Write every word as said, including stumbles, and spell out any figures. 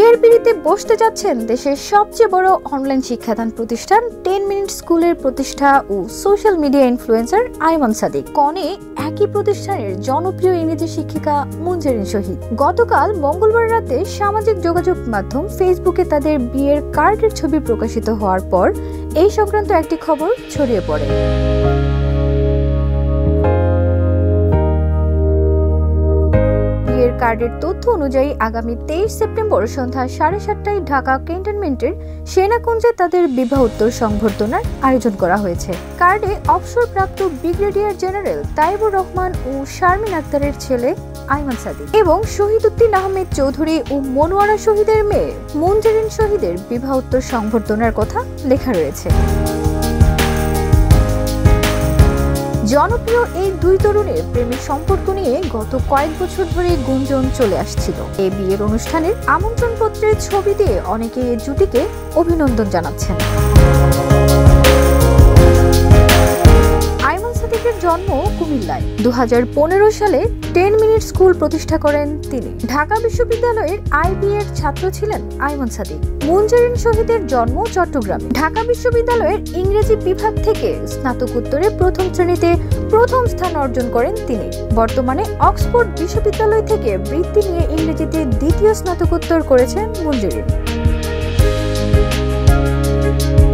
বিয়ের পিঁড়িতে বসতে যাচ্ছেন দেশের সবচেয়ে বড় অনলাইন শিক্ষাদান প্রতিষ্ঠান টেন মিনিট স্কুলের প্রতিষ্ঠা ও social media influencer Ayman Sadik. কনে একই প্রতিষ্ঠানের জনপ্রিয় ইংরেজি শিক্ষিকা মুনজেরিন শহীদ। গতকাল মঙ্গলবার রাতে সামাজিক যোগাযোগ মাধ্যম ফেসবুকে তাদের বিয়ের কার্ডের ছবি প্রকাশিত হওয়ার পর এই সংক্রান্ত একটি খবর ছড়িয়ে পড়ে। কার্ডের তথ্য অনুযায়ী আগামী তেইশ সেপ্টেম্বর সন্ধ্যা সাড়ে সাতটায় ঢাকা ক্যান্টনমেন্টের সেনাকুঞ্জে তাদের বিবাহোত্তর সংবর্ধনার আয়োজন করা হয়েছে। কার্ডে অবসরপ্রাপ্ত ব্রিগেডিয়ার জেনারেল তাইবুর রহমান ও শারমিন আক্তারের ছেলে আইমান সাদিক এবং শহীদ উদ্দিন আহমেদ চৌধুরী ও মনোয়ারা শহীদের মেয়ে মুনজেরিন শহীদের বিবাহোত্তর সংবর্ধনার কথা লেখা রয়েছে। জনপ্রিয় এই দুই তরুণের প্রেমের সম্পর্ক নিয়ে গত কয়েক বছর ধরে গুঞ্জন চলে আসছিল। এই বিয়ের অনুষ্ঠানের আমন্ত্রণপত্রের ছবি দিয়ে অনেকে এই জুটিকে অভিনন্দন জানাচ্ছেন। আইমান সাদিকের জন্ম কুমিল্লায়। দু হাজার পনেরো সালে টেন মিনিট স্কুল প্রতিষ্ঠা করেন তিনি। ঢাকা বিশ্ববিদ্যালয়ের আইবি এর ছাত্র ছিলেন আইমান সাদিক। মুনজেরিন শহীদের জন্ম চট্টগ্রামে। ঢাকা বিশ্ববিদ্যালয়ের ইংরেজি বিভাগ থেকে স্নাতকোত্তরে প্রথম শ্রেণীতে প্রথম স্থান অর্জন করেন তিনি। বর্তমানে অক্সফোর্ড বিশ্ববিদ্যালয় থেকে বৃত্তি নিয়ে ইংরেজিতে দ্বিতীয় স্নাতকোত্তর করেছেন মুনজেরিন।